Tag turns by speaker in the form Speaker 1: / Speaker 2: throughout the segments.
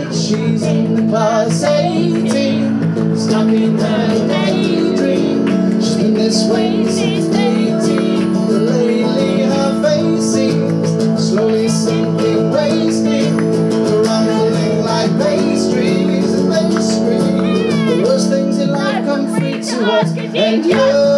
Speaker 1: she's in the class 18, stuck in her daydream. She's been this way since 18, but lately her face seems slowly sinking, wasting, crumbling like pastries, and they scream. The worst things in life come free to us, and you.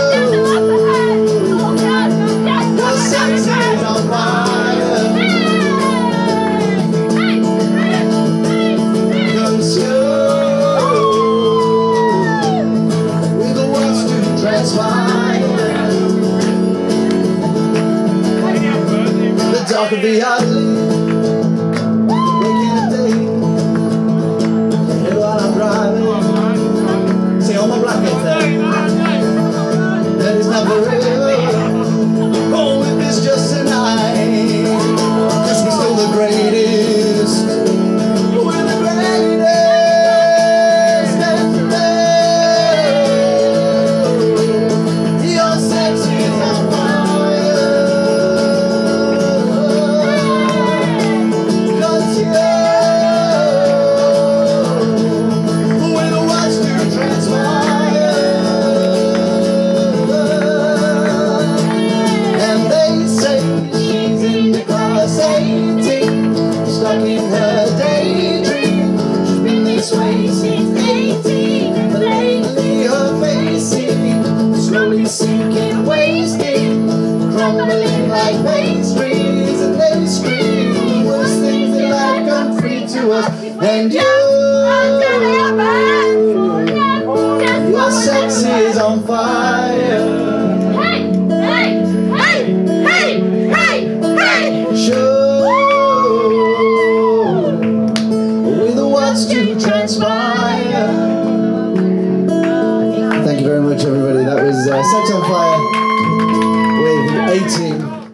Speaker 1: The dark of the ugly, breaking the day, and while I'm driving, see all my blackheads there. There is nothing real. Oh, if it's just tonight, 'cause we're still the greatest. We're the greatest. And your sex is on fire. In her daydream, she's been this way since 18, but lately her face seems slowly sinking, wasting, crumbling like pastries, and they scream. The worst things in life come free to us, and your sex is on fire. To transpire. Thank you very much, everybody. That was Sex on Fire.